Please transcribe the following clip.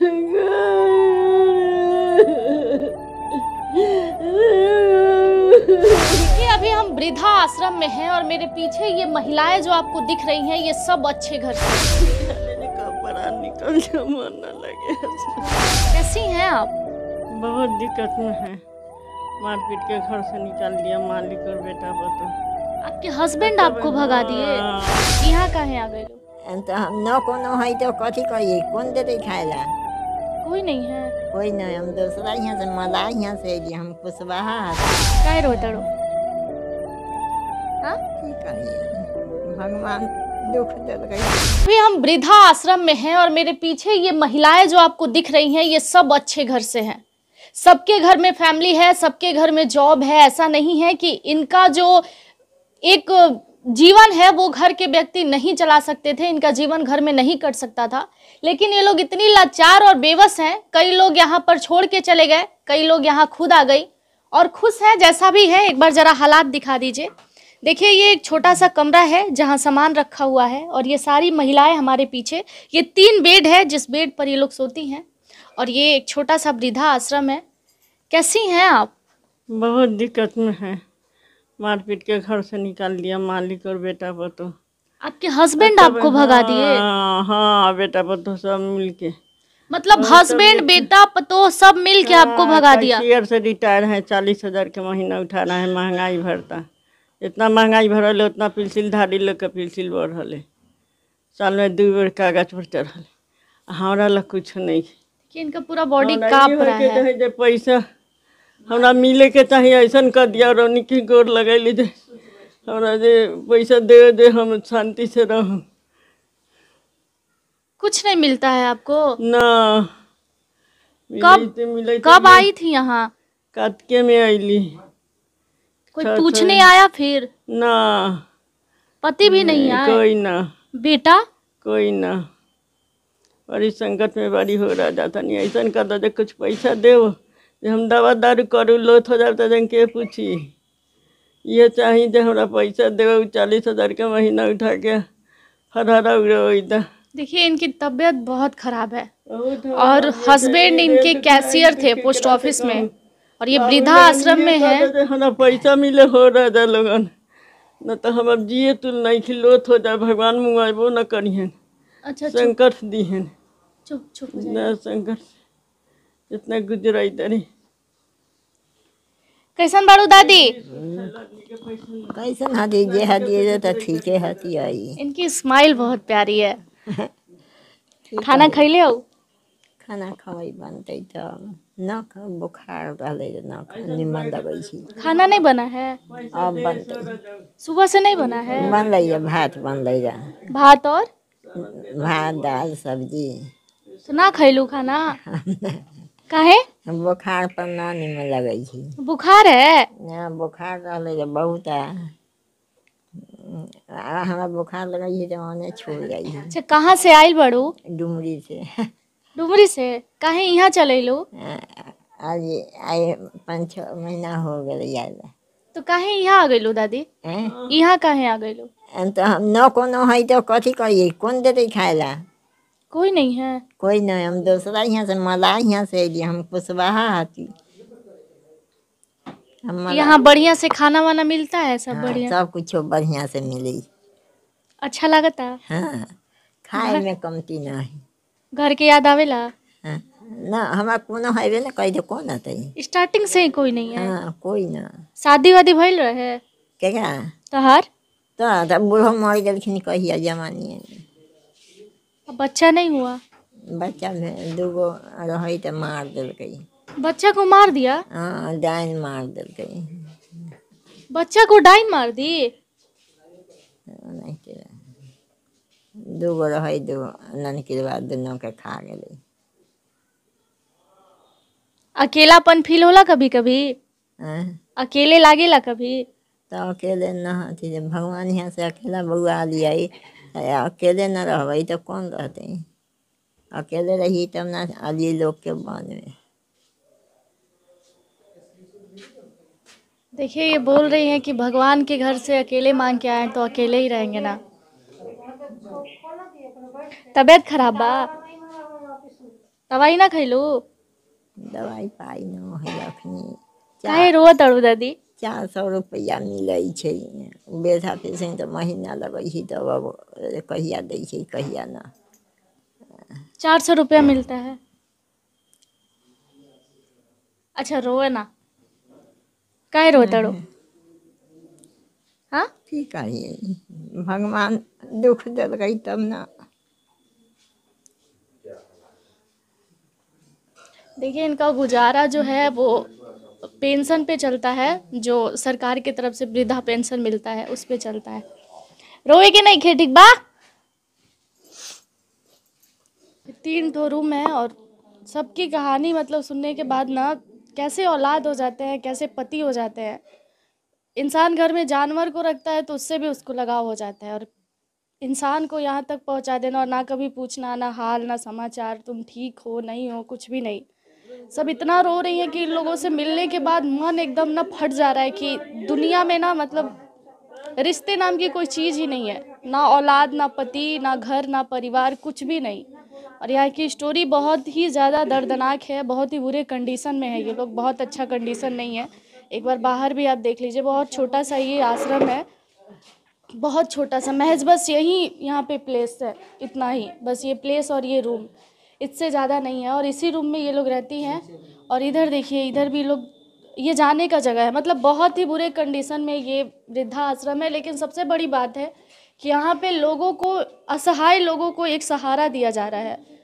देखिए अभी हम वृद्धा आश्रम में हैं और मेरे पीछे ये महिलाएं जो आपको दिख रही हैं ये सब अच्छे घर से निकल मन न लगे। कैसी हैं आप? बहुत दिक्कत में है, मारपीट के घर से निकाल दिया मालिक और बेटा बतो। आपके हस्बैंड आपको भगा दिए? यहाँ काहे आ गए लोग? तो हम न कोनो है तो कथी कहिए, कौन दे खाएला? कोई नहीं है? कोई नहीं, हम दूसरा यहाँ से मला यहाँ से हम कुशवाहा काहे रोता रो? हाँ की कहिए, भगवान दुख दे गई। अभी हम वृद्धा आश्रम में हैं और मेरे पीछे ये महिलाएं जो आपको दिख रही हैं ये सब अच्छे घर से हैं। सबके घर में फैमिली है, सबके घर में जॉब है। ऐसा नहीं है कि इनका जो एक जीवन है वो घर के व्यक्ति नहीं चला सकते थे, इनका जीवन घर में नहीं कट सकता था, लेकिन ये लोग इतनी लाचार और बेबस हैं। कई लोग यहाँ पर छोड़ के चले गए, कई लोग यहाँ खुद आ गई और खुश है जैसा भी है। एक बार जरा हालात दिखा दीजिए। देखिए ये एक छोटा सा कमरा है जहाँ सामान रखा हुआ है और ये सारी महिलाएं हमारे पीछे। ये 3 बेड है जिस बेड पर ये लोग सोती हैं और ये एक छोटा सा वृद्धा आश्रम है। कैसी हैं आप? बहुत दिक्कत में है, मारपीट के घर से निकाल दिया मालिक और बेटा बतो। आपके हस्बैंड आपको भगा दिए? हाँ, बेटा बतो सब मिलके। मतलब हस्बैंड बेटा पतोह सब मिल के आपको भगा दिया? शेयर से रिटायर है, 40,000 के महीना उठा रहा है, महंगाई भरता। इतना महंगाई भरल है उतना पेंसिल धारी लोग का पेंसिल बढ़ल है, साल में 2 बार कागज पर चढ़ल। हमारा लग कुछ नहीं कि इनका पूरा बॉडी कांप रहा है। जे पैसा हमरा मिले के चाहिए ऐसा कर दिया और उनकी गोर लगैली जे हमरा जे पैसा दे हम शांति से रहूं। कुछ नहीं मिलता है आपको ना? कब आई थी यहाँ? कार्तिक में आईली। कोई पूछने आया फिर? ना, पति भी नहीं आया? कोई ना। बेटा? कोई ना। बड़ी संकट में बड़ी हो रहा जाता नहीं, ऐसा कर दो कुछ पैसा दे हम दवा दारू करूँ लोथ हो जाता जन के पूछी। ये चाहिए जो हमारा पैसा दे 40,000 का महीना उठा के फरहरा उड़ा। देखिए इनकी तबीयत बहुत खराब है और हस्बैंड इनके कैशियर थे पोस्ट ऑफिस में और ये वृद्धा आश्रम में है। हमारा पैसा मिले हो रहा था लोगन, न तो हम अब जिए तुल नहीं खिलोत हो जाए, भगवान मुआबो न करिए। अच्छा संकट दी है, चुप चुप न संकट इतना गुजरा इधर। कैसन बाड़ू दादी? कैसन हदी जे हदी तो ठीक है हती आई। इनकी स्माइल बहुत प्यारी है। खाना खैले हो? खाना खवाई बनते तो न बुखार रहले न निमन दवाई छी। खाना नहीं बना है? अब बनते। सुबह से नहीं बना है? बन रही है, भात बन रही है। भात और भात दाल सब्जी। तो ना खैलू खाना? काहे? बुखार पर ना निमन लगे छी। बुखार है? ना बुखार रहले बहुत है, हमारा बुखार लगे है जमाने छोड़ जाई है। अच्छा कहाँ से आइल बड़ू? डुमरी से। डुमरी से? काहे यहाँ चले लो? आज आए 5-6 महीना हो गए यार। तो काहे यहाँ आ गए दादी? यहाँ काहे आ गए? तो हम न कोनो है तो कथी कहिए, कौन दे खाएला? कोई नहीं है? कोई नहीं, हम दूसरा यहाँ से मला यहाँ से हम कुशवाहा हाथी। यहाँ बढ़िया से खाना वाना मिलता है? सब बढ़िया? सब कुछ बढ़िया से मिली। अच्छा लगता? हाँ, खाए में कमती ना है। घर के याद आवेला? हाँ, ना हमारा कोनो है ना कही तो कौन आता है? स्टार्टिंग से ही कोई नहीं है? हाँ, कोई ना। शादी वादी भइल रहे? क्या तोहार? तो बूढ़ो मर गलखिन कहिया जमानी है। बच्चा नहीं हुआ? बच्चा में 2 गो रही तो मार दिल। बच्चा को मार दिया? हाँ, डाइन मार दिल। बच्चा को डाइन मार दी? नहीं 2 गो रही, 2 नन के बाद दोनों के खा गए। अकेलापन फील होला कभी कभी? अकेले लागेला कभी? तो अकेले न थी, जब भगवान यहाँ से अकेला बउआ लिया, अकेले न रह तो कौन रहते हैं? अकेले रही तब ना अली लोग के बन में। देखिए ये बोल रही हैं कि भगवान के घर से अकेले मांग के आए तो अकेले ही रहेंगे ना। तबीयत खराब बा? दवाई ना खैलू? दवाई पाई न है अखनी काहे रोआ तड़ू दादी? 400 रुपया मिलै छै बेधा पेशेंट महीना लगै छै तब अब कहिया दै छै कहिया ना। 400 रुपया मिलता है? अच्छा रोए ना, काहे रोए तड़ू? हाँ की कहिए भगवान दुख देलकै तब ना। देखिए इनका गुजारा जो है वो पेंशन पे चलता है, जो सरकार की तरफ से वृद्धा पेंशन मिलता है उस पे चलता है। रोए के नहीं खे ठीक बा? 3 ठो रूम है और सबकी कहानी मतलब सुनने के बाद ना कैसे औलाद हो जाते हैं, कैसे पति हो जाते हैं। इंसान घर में जानवर को रखता है तो उससे भी उसको लगाव हो जाता है, और इंसान को यहाँ तक पहुँचा देना और ना कभी पूछना, ना हाल ना समाचार, तुम ठीक हो नहीं हो, कुछ भी नहीं। सब इतना रो रही हैं कि इन लोगों से मिलने के बाद मन एकदम ना फट जा रहा है कि दुनिया में ना मतलब रिश्ते नाम की कोई चीज़ ही नहीं है, ना औलाद, ना पति, ना घर, ना परिवार, कुछ भी नहीं। और यहाँ की स्टोरी बहुत ही ज़्यादा दर्दनाक है, बहुत ही बुरे कंडीशन में है ये लोग, बहुत अच्छा कंडीशन नहीं है। एक बार बाहर भी आप देख लीजिए, बहुत छोटा सा ये आश्रम है, बहुत छोटा सा, महज बस यही यहाँ पे प्लेस है, इतना ही बस, ये प्लेस और ये रूम, इससे ज़्यादा नहीं है। और इसी रूम में ये लोग रहती हैं। और इधर देखिए, इधर भी लोग, ये जाने का जगह है, मतलब बहुत ही बुरे कंडीशन में ये वृद्धा आश्रम है। लेकिन सबसे बड़ी बात है कि यहाँ पे लोगों को, असहाय लोगों को एक सहारा दिया जा रहा है।